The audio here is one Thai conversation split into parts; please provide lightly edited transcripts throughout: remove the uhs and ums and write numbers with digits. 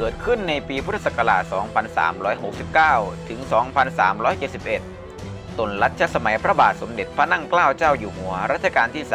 กิดขึ้นในปีพุทธศักราช 2369 ถึง 2371 ต้นรัชสมัยพระบาทสมเด็จพระนั่งเกล้าเจ้าอยู่หัวรัชกาลที่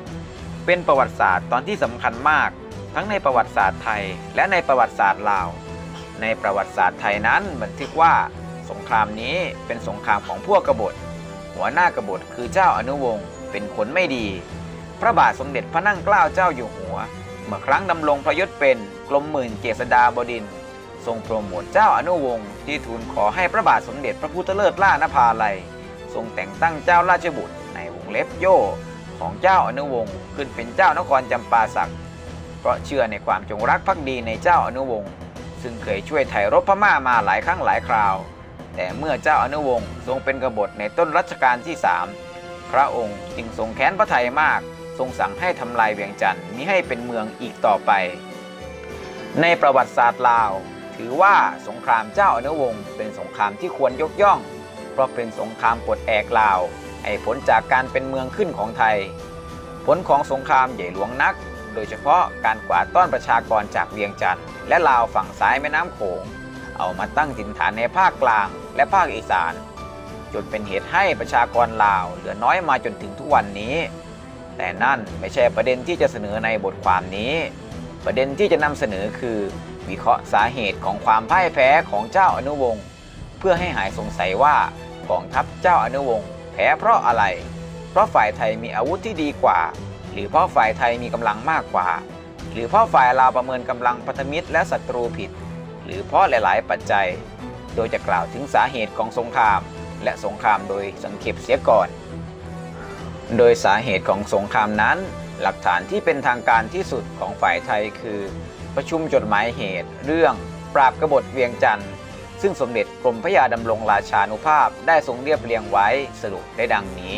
3 เป็นประวัติศาสตร์ตอนที่สำคัญมากทั้งในประวัติศาสตร์ไทยและในประวัติศาสตร์ลาวในประวัติศาสตร์ไทยนั้นบันทึกว่าสงครามนี้เป็นสงครามของพวกกบฏหัวหน้ากบฏคือเจ้าอนุวงศ์เป็นคนไม่ดีพระบาทสมเด็จพระนั่งเกล้าเจ้าอยู่หัวเมื่อครั้งดำรงพระยศเป็นกรมหมื่นเจษฎาบดินทร์ทรงโปรโมทเจ้าอนุวงศ์ที่ทูลขอให้พระบาทสมเด็จพระพุทธเลิศล่านภาลัยทรงแต่งตั้งเจ้าราชบุตรในวงเล็บโย่ของเจ้าอนุวงศ์ขึ้นเป็นเจ้านครจำปาสักเพราะเชื่อในความจงรักภักดีในเจ้าอนุวงศ์ซึ่งเคยช่วยไถ่รบพม่ามาหลายครั้งหลายคราวแต่เมื่อเจ้าอนุวงศ์ทรงเป็นกบฏในต้นรัชกาลที่ 3พระองค์จึงทรงแค้นพระทัยมากทรงสั่งให้ทำลายเวียงจันทร์มิให้เป็นเมืองอีกต่อไปในประวัติศาสตร์ลาวถือว่าสงครามเจ้าอนุวงศ์เป็นสงครามที่ควรยกย่องเพราะเป็นสงครามปลดแอกลาวให้ผลจากการเป็นเมืองขึ้นของไทยผลของสงครามใหญ่หลวงนักโดยเฉพาะการกวาดต้อนประชากรจากเวียงจันทร์และลาวฝั่งซ้ายแม่น้ำโขงเอามาตั้งถิ่นฐานในภาคกลางและภาคอีสานจนเป็นเหตุให้ประชากรลาวเหลือน้อยมาจนถึงทุกวันนี้แต่นั่นไม่ใช่ประเด็นที่จะเสนอในบทความนี้ประเด็นที่จะนำเสนอคือวิเคราะห์สาเหตุของความพ่ายแพ้ของเจ้าอนุวงศ์เพื่อให้หายสงสัยว่ากองทัพเจ้าอนุวงศ์แพ้เพราะอะไรเพราะฝ่ายไทยมีอาวุธที่ดีกว่าหรือเพราะฝ่ายไทยมีกำลังมากกว่าหรือเพราะฝ่ายลาวประเมินกำลังพันธมิตรและศัตรูผิดหรือเพราะหลายๆปัจจัยโดยจะกล่าวถึงสาเหตุของสงครามและสงครามโดยสังเขปเสียก่อนโดยสาเหตุของสงครามนั้นหลักฐานที่เป็นทางการที่สุดของฝ่ายไทยคือประชุมจดหมายเหตุเรื่องปราบกบฏเวียงจันทร์ซึ่งสมเด็จกรมพระยาดำรงราชานุภาพได้ทรงเรียบเรียงไว้สรุปได้ดังนี้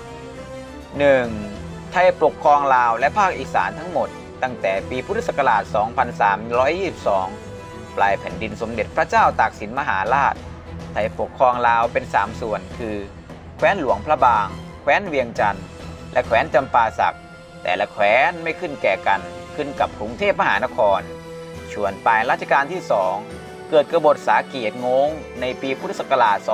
1. ไทยปกครองลาวและภาคอีสานทั้งหมดตั้งแต่ปีพุทธศักราช 2322 ปลายแผ่นดินสมเด็จพระเจ้าตากสินมหาราชไทยปกครองลาวเป็น3ส่วนคือแคว้นหลวงพระบางแคว้นเวียงจันทร์และแคว้นจำปาสักแต่ละแคว้นไม่ขึ้นแก่กันขึ้นกับกรุงเทพมหานครส่วนปลายรัชกาลที่ 2เกิดกบฏสาเกียรติงงในปีพุทธศักราช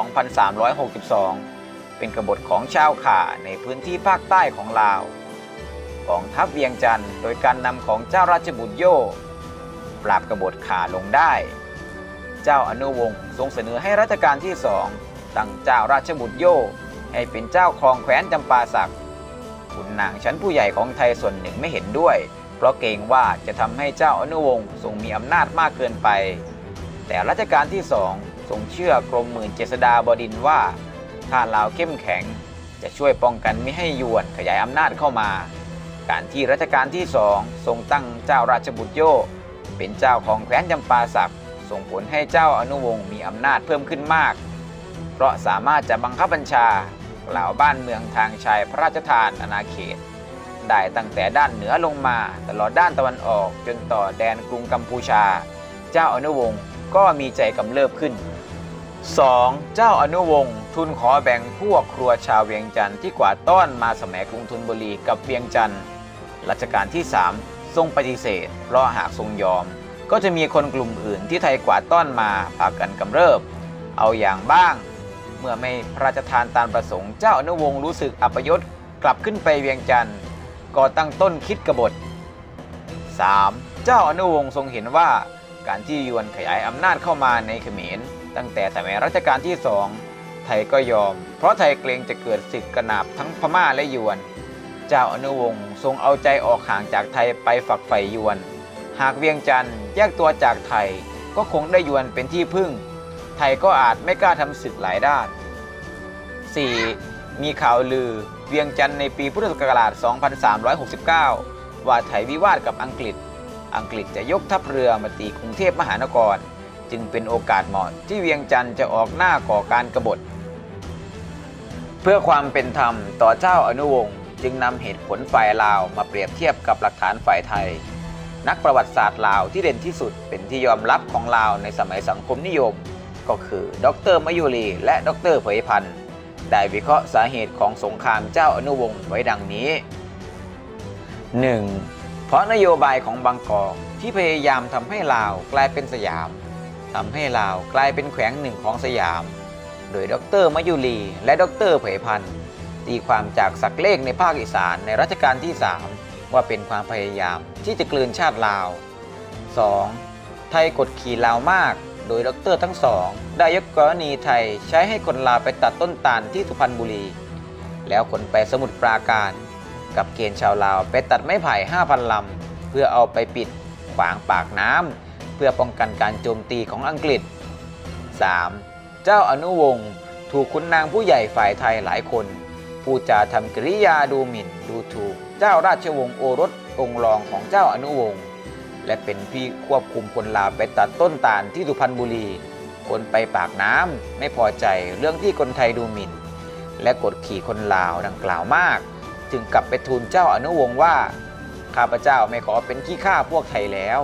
2362 เป็นกบฏของชาวข่าในพื้นที่ภาคใต้ของลาวกองทัพเวียงจันทร์โดยการนำของเจ้าราชบุตรโย่ปราบกบฏข่าลงได้เจ้าอนุวงศ์ทรงเสนอให้รัชกาลที่ 2ตั้งเจ้าราชบุตรโย่ให้เป็นเจ้าครองแคว้นจำปาสักขุนนางชั้นผู้ใหญ่ของไทยส่วนหนึ่งไม่เห็นด้วยเพราะเกรงว่าจะทำให้เจ้าอนุวงศ์ทรงมีอำนาจมากเกินไปแต่รัชกาลที่ 2ทรงเชื่อกรมหมื่นเจษฎาบดินทร์ว่าถ้าลาวเข้มแข็งจะช่วยป้องกันไม่ให้ยวนขยายอำนาจเข้ามาการที่รัชกาลที่ 2ทรงตั้งเจ้าราชบุตรโย่เป็นเจ้าของแคว้นจำปาสักส่งผลให้เจ้าอนุวงศ์มีอำนาจเพิ่มขึ้นมากเพราะสามารถจะบังคับบัญชาเหล่าบ้านเมืองทางชายพระราชทานอาณาเขตได้ตั้งแต่ด้านเหนือลงมาตลอดด้านตะวันออกจนต่อแดนกรุงกัมพูชาเจ้าอนุวงศ์ก็มีใจกำเริบขึ้น 2. เจ้าอนุวงศ์ทูลขอแบ่งพวกครัวชาวเวียงจันทร์ที่กวาดต้อนมาสมัยกรุงธนบุรีกับเวียงจันทร์รัชกาลที่ 3ทรงปฏิเสธเพราะหากทรงยอมก็จะมีคนกลุ่มอื่นที่ไทยกวาดต้อนมาพากันกำเริบเอาอย่างบ้างเมื่อไม่พระราชทานตามประสงค์เจ้าอนุวงศ์รู้สึกอัปยศกลับขึ้นไปเวียงจันทร์ก็ตั้งต้นคิดกบฏ 3. เจ้าอนุวงศ์ทรงเห็นว่าการที่ยวนขยายอำนาจเข้ามาในเขมรตั้งแต่สมัยรัชกาลที่ 2ไทยก็ยอมเพราะไทยเกรงจะเกิดศึกกระนาบทั้งพม่าและยวนเจ้าอนุวงศ์ทรงเอาใจออกห่างจากไทยไปฝักใฝ่ยวนหากเวียงจันทร์แยกตัวจากไทยก็คงได้ยวนเป็นที่พึ่งไทยก็อาจไม่กล้าทำศึกหลายด้าน 4. มีข่าวลือเวียงจันทร์ในปีพุทธศักราช 2369 ว่าไทยวิวาทกับอังกฤษจะยกทัพเรือมาตีกรุงเทพมหานครจึงเป็นโอกาสเหมาะที่เวียงจันทร์จะออกหน้าก่อการกบฏเพื่อความเป็นธรรมต่อเจ้าอนุวงศ์จึงนำเหตุผลฝ่ายลาวมาเปรียบเทียบกับหลักฐานฝ่ายไทยนักประวัติศาสตร์ลาวที่เด่นที่สุดเป็นที่ยอมรับของลาวในสมัยสังคมนิยมก็คือดร.มยุรีและดร.เผยพันธ์ได้วิเคราะห์สาเหตุของสงครามเจ้าอนุวงศ์ไว้ดังนี้ 1. เพราะนโยบายของบางกอกที่พยายามทำให้ลาวกลายเป็นสยามทำให้ลาวกลายเป็นแขวงหนึ่งของสยามโดยดร.มยุรีและดร.เผยพันธ์ตีความจากศักเลขในภาคอีสานในรัชกาลที่ 3ว่าเป็นความพยายามที่จะกลืนชาติลาว 2. ไทยกดขี่ลาวมากโดยดร.ทั้งสองได้ยกกรณีไทยใช้ให้คนลาวไปตัดต้นตาลที่สุพรรณบุรีแล้วขนไปสมุทรปราการกับเกณฑ์ชาวลาวไปตัดไม้ไผ่ 5,000 ลำเพื่อเอาไปปิดขวางปากน้ำเพื่อป้องกันการโจมตีของอังกฤษ 3. เจ้าอนุวงศ์ถูกขุนนางผู้ใหญ่ฝ่ายไทยหลายคนพูดจาทำกริยาดูหมิ่นดูถูกเจ้าราชวงศ์โอรสองค์รองของเจ้าอนุวงศ์และเป็นผู้ควบคุมคนลาวไปตัดต้นตาลที่สุพรรณบุรีคนไปปากน้ำไม่พอใจเรื่องที่คนไทยดูหมิ่นและกดขี่คนลาวดังกล่าวมากจึงกลับไปทูลเจ้าอนุวงศ์ว่าข้าพเจ้าไม่ขอเป็นขี้ข้าพวกไทยแล้ว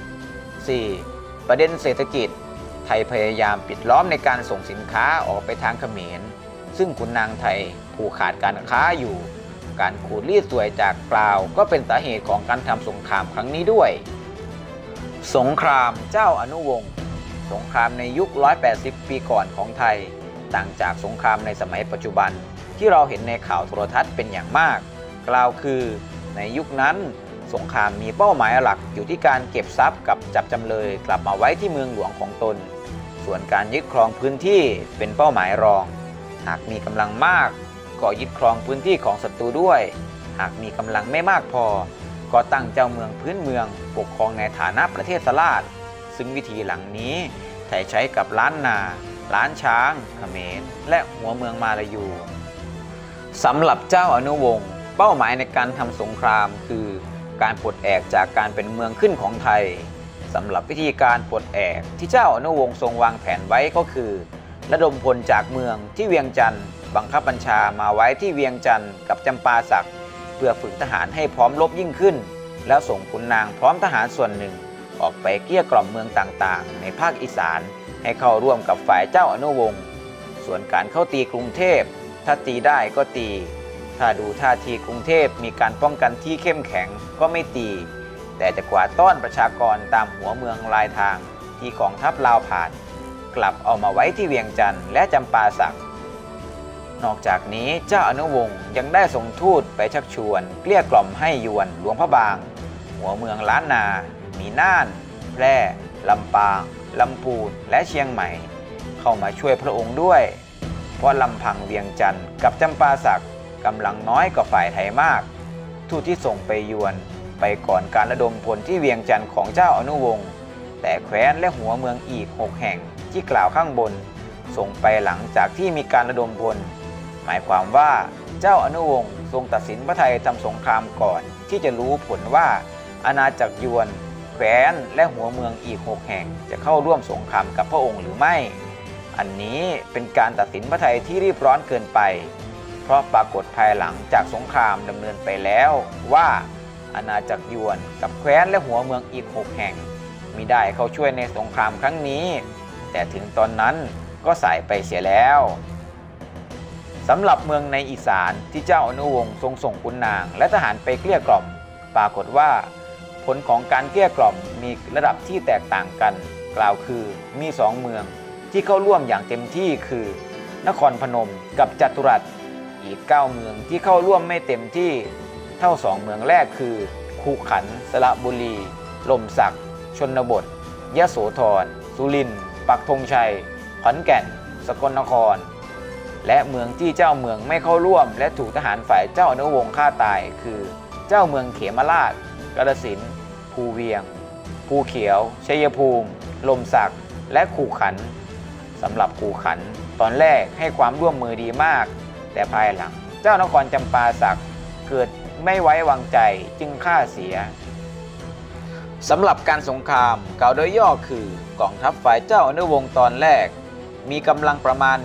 4. ประเด็นเศรษฐกิจไทยพยายามปิดล้อมในการส่งสินค้าออกไปทางเขมรซึ่งขุนนางไทยผูกขาดการค้าอยู่การขูดรีดสวยจากกล่าวก็เป็นสาเหตุของการทำสงครามครั้งนี้ด้วยสงครามเจ้าอนุวงศ์สงครามในยุค180 ปีก่อนของไทยต่างจากสงครามในสมัยปัจจุบันที่เราเห็นในข่าวโทรทัศน์เป็นอย่างมากกล่าวคือในยุคนั้นสงครามมีเป้าหมายหลักอยู่ที่การเก็บทรัพย์กับจับจำเลยกลับมาไว้ที่เมืองหลวงของตนส่วนการยึดครองพื้นที่เป็นเป้าหมายรองหากมีกำลังมากก็ยึดครองพื้นที่ของศัตรูด้วยหากมีกำลังไม่มากพอก็ตั้งเจ้าเมืองพื้นเมืองปกครองในฐานะประเทศสลาดซึ่งวิธีหลังนี้ไทยใช้กับล้านนาล้านช้างเขมรและหัวเมืองมาลายูสำหรับเจ้าอนุวงศ์เป้าหมายในการทำสงครามคือการปลดแอกจากการเป็นเมืองขึ้นของไทยสำหรับวิธีการปลดแอกที่เจ้าอนุวงศ์ทรงวางแผนไว้ก็คือระดมพลจากเมืองที่เวียงจันทร์บังคับบัญชามาไว้ที่เวียงจันทร์กับจำปาสักเพื่อฝึกทหารให้พร้อมรบยิ่งขึ้นแล้วส่งขุนนางพร้อมทหารส่วนหนึ่งออกไปเกลี้ยกล่อมเมืองต่างๆในภาคอีสานให้เข้าร่วมกับฝ่ายเจ้าอนุวงศ์ส่วนการเข้าตีกรุงเทพถ้าตีได้ก็ตีถ้าดูท่าทีกรุงเทพมีการป้องกันที่เข้มแข็งก็ไม่ตีแต่จะกวาดต้อนประชากรตามหัวเมืองรายทางที่กองทัพลาวผ่านกลับเอามาไว้ที่เวียงจันทร์และจำปาสักนอกจากนี้เจ้าอนุวงศ์ยังได้ส่งทูตไปชักชวนเกลี้ยกล่อมให้ยวนหลวงพระบางหัวเมืองล้านนามีน่านแพร่ลำปางลำพูนและเชียงใหม่เข้ามาช่วยพระองค์ด้วยเพราะลำพังเวียงจันทร์กับจำปาสักกำลังน้อยกว่าฝ่ายไทยมากทูตที่ส่งไปยวนไปก่อนการระดมพลที่เวียงจันทร์ของเจ้าอนุวงศ์แต่แคว้นและหัวเมืองอีก6แห่งที่กล่าวข้างบนส่งไปหลังจากที่มีการระดมพลหมายความว่าเจ้าอนุวงศ์ทรงตัดสินพระทัยทำสงครามก่อนที่จะรู้ผลว่าอาณาจักรยวนแคว้นและหัวเมืองอีก6แห่งจะเข้าร่วมสงครามกับพระองค์หรือไม่อันนี้เป็นการตัดสินพระทัยที่รีบร้อนเกินไปเพราะปรากฏภายหลังจากสงครามดำเนินไปแล้วว่าอาณาจักรยวนกับแคว้นและหัวเมืองอีก6แห่งมิได้เข้าช่วยในสงครามครั้งนี้แต่ถึงตอนนั้นก็สายไปเสียแล้วสำหรับเมืองในอีสานที่เจ้าอนุวงศ์ทรงส่งขุนนางและทหารไปเกลี้ยกล่อมปรากฏว่าผลของการเกลี้ยกล่อมมีระดับที่แตกต่างกันกล่าวคือมี2เมืองที่เข้าร่วมอย่างเต็มที่คือนครพนมกับจัตุรัสอีก9เมืองที่เข้าร่วมไม่เต็มที่เท่า2เมืองแรกคือขุขันธ์สระบุรีลมสักชนบทยโสธรสุรินทร์ปักธงชัยขอนแก่นสกลนครและเมืองที่เจ้าเมืองไม่เข้าร่วมและถูกทหารฝ่ายเจ้าอนุวงศ์ฆ่าตายคือเจ้าเมืองเขมราชกาฬสินธุ์ภูเวียงภูเขียวชัยภูมิลมสักและขุขันธ์สำหรับขุขันธ์ตอนแรกให้ความร่วมมือดีมากแต่ภายหลังเจ้านครจำปาสักเกิดไม่ไว้วางใจจึงฆ่าเสียสำหรับการสงครามกล่าวโดยย่อคือกองทัพฝ่ายเจ้าอนุวงศ์ตอนแรกมีกำลังประมาณ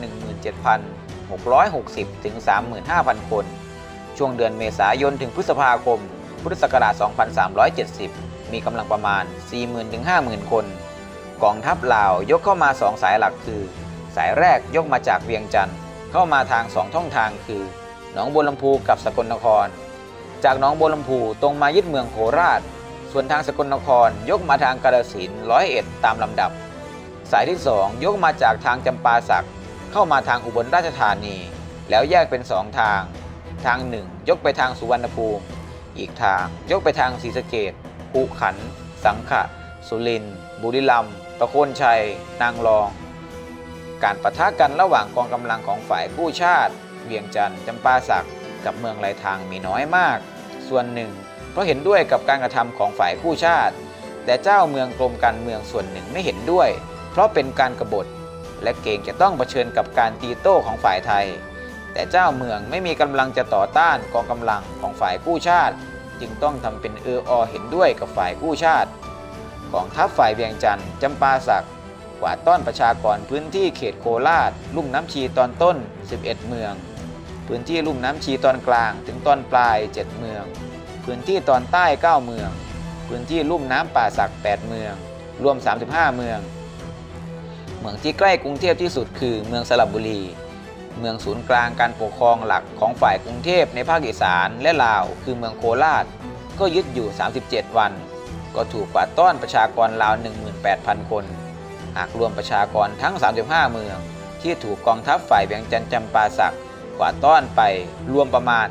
17,660 ถึง 35,000 คนช่วงเดือนเมษายนถึงพฤษภาคมพุทธศักราช 2370 มีกำลังประมาณ 40,000 ถึง 50,000 คนกองทัพลาวยกเข้ามา2สายหลักคือสายแรกยกมาจากเวียงจันทร์เข้ามาทาง2ช่องทางคือหนองบัวลำพูกับสกลนครจากหนองบัวลำพูตรงมายึดเมืองโคราชส่วนทางสกลนครยกมาทางกาฬสินธุ์101ตามลำดับสายที่2ยกมาจากทางจำปาสักเข้ามาทางอุบลราชธานีแล้วแยกเป็น2ทางทาง1ยกไปทางสุวรรณภูมิอีกทางยกไปทางศรีสะเกษขุขันธ์สังขะสุรินทร์บุรีรัมย์ประโคนชัยนางรองการปะทะกันระหว่างกองกำลังของฝ่ายกู้ชาติเวียงจันทร์จำปาสักกับเมืองไหลทางมีน้อยมากส่วนหนึ่งเพราะเห็นด้วยกับการกระทำของฝ่ายกู้ชาติแต่เจ้าเมืองกรมการเมืองส่วนหนึ่งไม่เห็นด้วยเพราะเป็นการกบฏและเกรงจะต้องเผชิญกับการตีโต้ของฝ่ายไทยแต่เจ้าเมืองไม่มีกำลังจะต่อต้านกองกำลังของฝ่ายกู้ชาติจึงต้องทำเป็นเห็นด้วยกับฝ่ายกู้ชาติกองทัพฝ่ายเวียงจันทร์จำปาสักกวาดต้อนประชากรพื้นที่เขตโคราชลุ่มน้ำชีตอนต้น11เมืองพื้นที่ลุ่มน้ำชีตอนกลางถึงตอนปลาย7เมืองพื้นที่ตอนใต้9เมืองพื้นที่ลุ่มน้ำป่าสัก8เมืองรวม35เมืองเมืองที่ใกล้กรุงเทพที่สุดคือเมืองสระบุรีเมืองศูนย์กลางการปกครองหลักของฝ่ายกรุงเทพในภาคอีสานและลาวคือเมืองโคราชก็ยึดอยู่37วันก็ถูกกวาดต้อนประชากรราว 18,000 คนหากรวมประชากรทั้ง35เมืองที่ถูกกองทัพฝ่ายเวียงจันทร์จำปาสักกวาดต้อนไปรวมประมาณ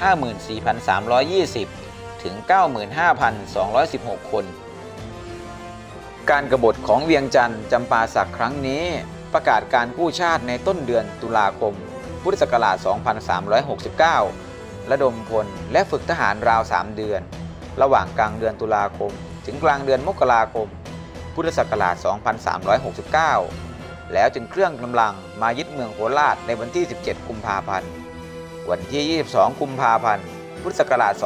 54,320 ถึง 95,216 คนการกบฏของเวียงจันทร์จำปาสักครั้งนี้ประกาศการกู้ชาติในต้นเดือนตุลาคมพุทธศักราช 2369 ระดมพลและฝึกทหารราว 3 เดือนระหว่างกลางเดือนตุลาคมถึงกลางเดือนมกราคมพุทธศักราช 2369 แล้วจึงเคลื่อนกำลังมายึดเมืองโคราชในวันที่ 17 กุมภาพันธ์ วันที่ 22 กุมภาพันธ์ พุทธศักราช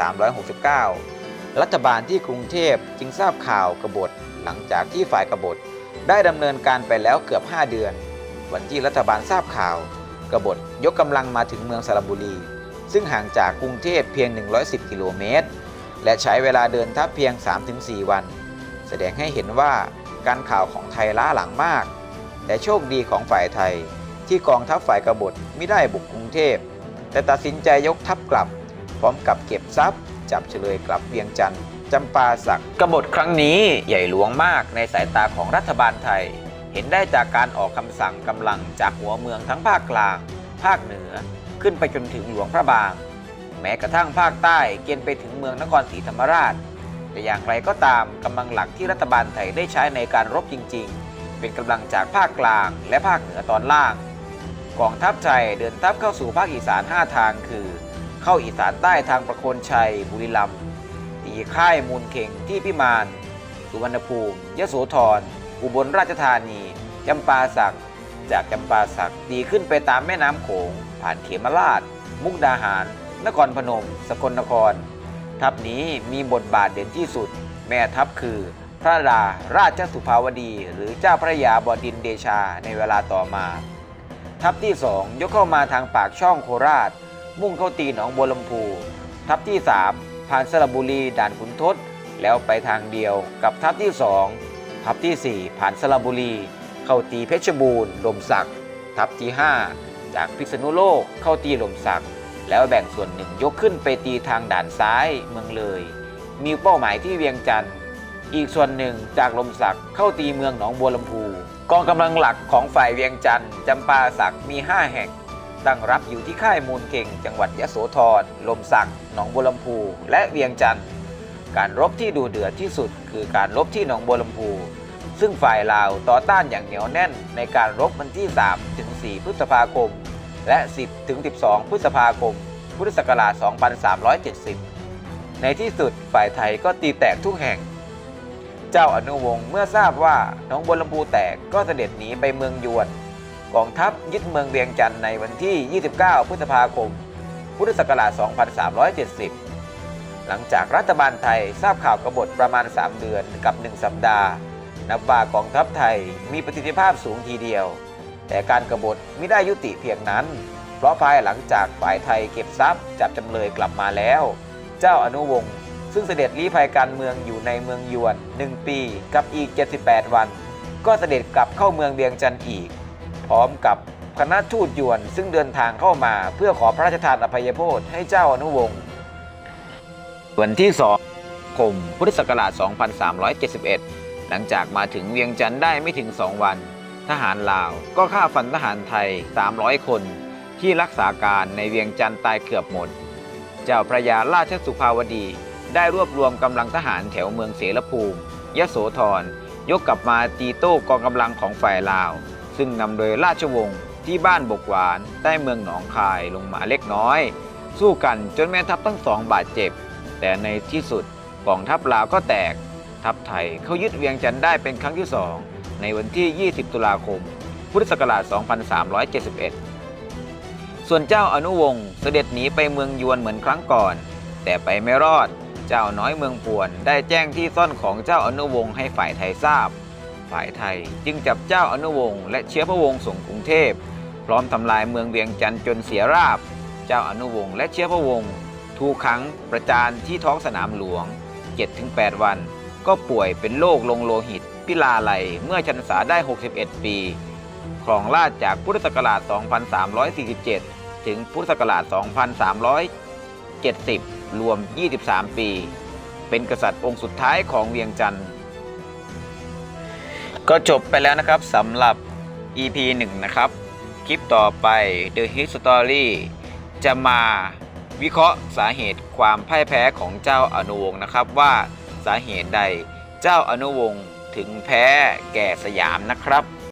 2369 รัฐบาลที่กรุงเทพจึงทราบข่าวกบฏหลังจากที่ฝ่ายกบฏได้ดำเนินการไปแล้วเกือบ 5 เดือนวันที่รัฐบาลทราบข่าวกบฏยกกำลังมาถึงเมืองสระบุรีซึ่งห่างจากกรุงเทพเพียง 110 กิโลเมตรและใช้เวลาเดินทัพเพียง 3-4 วันแสดงให้เห็นว่าการข่าวของไทยล้าหลังมากแต่โชคดีของฝ่ายไทยที่กองทัพฝ่ายกบฏไม่ได้บุกกรุงเทพแต่ตัดสินใจยกทัพกลับพร้อมกับเก็บทรัพย์จับเฉลยกลับเวียงจันทร์จำปาสักกบฏครั้งนี้ใหญ่หลวงมากในสายตาของรัฐบาลไทยเห็นได้จากการออกคำสั่งกำลังจากหัวเมืองทั้งภาคกลางภาคเหนือขึ้นไปจนถึงหลวงพระบางแม้กระทั่งภาคใต้เกณฑ์ไปถึงเมืองนครศรีธรรมราชแต่อย่างไรก็ตามกำลังหลักที่รัฐบาลไทยได้ใช้ในการรบจริงๆเป็นกำลังจากภาคกลางและภาคเหนือตอนล่างกองทัพไทยเดินทัพเข้าสู่ภาคอีสาน5ทางคือเข้าอีสานใต้ทางประโคนชัยบุรีรัมย์ตีค่ายมูลเข่งที่พิมานสุวรรณภูมิยโสธรอุบลราชธานีจำปาสักจากจำปาสักตีขึ้นไปตามแม่น้ำโขงผ่านเขมราชมุกดาหารนครพนมสกลนครทัพนี้มีบทบาทเด่นที่สุดแม่ทัพคือพระราชสุภาวดีหรือเจ้าพระยาบดินทร์เดชาในเวลาต่อมาทัพที่2ยกเข้ามาทางปากช่องโคราชมุ่งเข้าตีหนองบัวลำพูทัพที่3ผ่านสระบุรีด่านขุนทดแล้วไปทางเดียวกับทัพที่2ทัพที่4ผ่านสระบุรีเข้าตีเพชรบูรณ์ลมสักทัพที่5จากพิษณุโลกเข้าตีลมสักแล้วแบ่งส่วนหนึ่งยกขึ้นไปตีทางด่านซ้ายเมืองเลยมีเป้าหมายที่เวียงจันทร์อีกส่วนหนึ่งจากลมสักเข้าตีเมืองหนองบัวลำพูกองกำลังหลักของฝ่ายเวียงจันทร์จำปาสักมี5แห่งตั้งรับอยู่ที่ค่ายมูลเก่งจังหวัดยโสธรลมสักหนองบัวลำพูและเวียงจันทร์การรบที่ดุเดือดที่สุดคือการรบที่หนองบัวลำพูซึ่งฝ่ายลาวต่อต้านอย่างเหนียวแน่นในการรบวันที่3-4 พฤษภาคมและ10-12 พฤษภาคมพุทธศักราช 2370 ในที่สุดฝ่ายไทยก็ตีแตกทุกแห่งเจ้าอนุวงศ์เมื่อทราบว่าหนองบัวลำพูแตกก็เสด็จหนีไปเมืองยวนกองทัพยึดเมืองเวียงจันทร์ในวันที่ 29 พฤษภาคม พุทธศักราช 2370 หลังจากรัฐบาลไทยทราบข่าวกบฏประมาณ 3 เดือนกับ 1 สัปดาห์นับว่ากองทัพไทยมีประสิทธิภาพสูงทีเดียวแต่การกบฏไม่ได้ยุติเพียงนั้นเพราะภายหลังจากฝ่ายไทยเก็บทรัพย์จับจำเลยกลับมาแล้วเจ้าอนุวงศ์ซึ่งเสด็จลี้ภัยการเมืองอยู่ในเมืองยวน1 ปีกับอีก78 วันก็เสด็จกลับเข้าเมืองเวียงจันทร์อีกพร้อมกับคณะทูตยวนซึ่งเดินทางเข้ามาเพื่อขอพระราชทานอภัยโทษให้เจ้าอนุวงศ์วันที่2คมพุทธศักราช 2371 หลังจากมาถึงเวียงจันทร์ได้ไม่ถึง2 วันทหารลาวก็ฆ่าฟันทหารไทย300 คนที่รักษาการในเวียงจันทร์ตายเกือบหมดเจ้าพระยาราชสุภาวดีได้รวบรวมกำลังทหารแถวเมืองเสรภูมิยโสธรยกกลับมาตีโต้กองกำลังของฝ่ายลาวซึ่งนำโดยราชวงศ์ที่บ้านบกหวานใต้เมืองหนองคายลงมาเล็กน้อยสู้กันจนแม่ทัพทั้งสองบาดเจ็บแต่ในที่สุดกองทัพลาวก็แตกทัพไทยเขายึดเวียงจันทร์ได้เป็นครั้งที่2ในวันที่ 20 ตุลาคม พุทธศักราช 2371 ส่วนเจ้าอนุวงศ์เสด็จหนีไปเมืองยวนเหมือนครั้งก่อนแต่ไปไม่รอดเจ้าน้อยเมืองป่วนได้แจ้งที่ซ่อนของเจ้าอนุวงศ์ให้ฝ่ายไทยทราบฝ่ายไทยจึงจับเจ้าอนุวงศ์และเชื้อพระวงศ์ส่งกรุงเทพพร้อมทำลายเมืองเวียงจันทร์จนเสียราบเจ้าอนุวงศ์และเชื้อพระวงศ์ถูกขังประจานที่ท้องสนามหลวง 7-8 วันก็ป่วยเป็นโรคลงโลหิตพิลาไลเมื่อพรรษาได้61 ปีครองราชจากพุทธศักราช 2347 ถึงพุทธศักราช 2370 รวม 23 ปี เป็นกษัตริย์องค์สุดท้ายของเวียงจันทร์ก็จบไปแล้วนะครับสำหรับ EP 1 นะครับคลิปต่อไป The History จะมาวิเคราะห์สาเหตุความพ่ายแพ้ของเจ้าอนุวงศ์นะครับว่าสาเหตุใดเจ้าอนุวงศ์ถึงแพ้แก่สยามนะครับ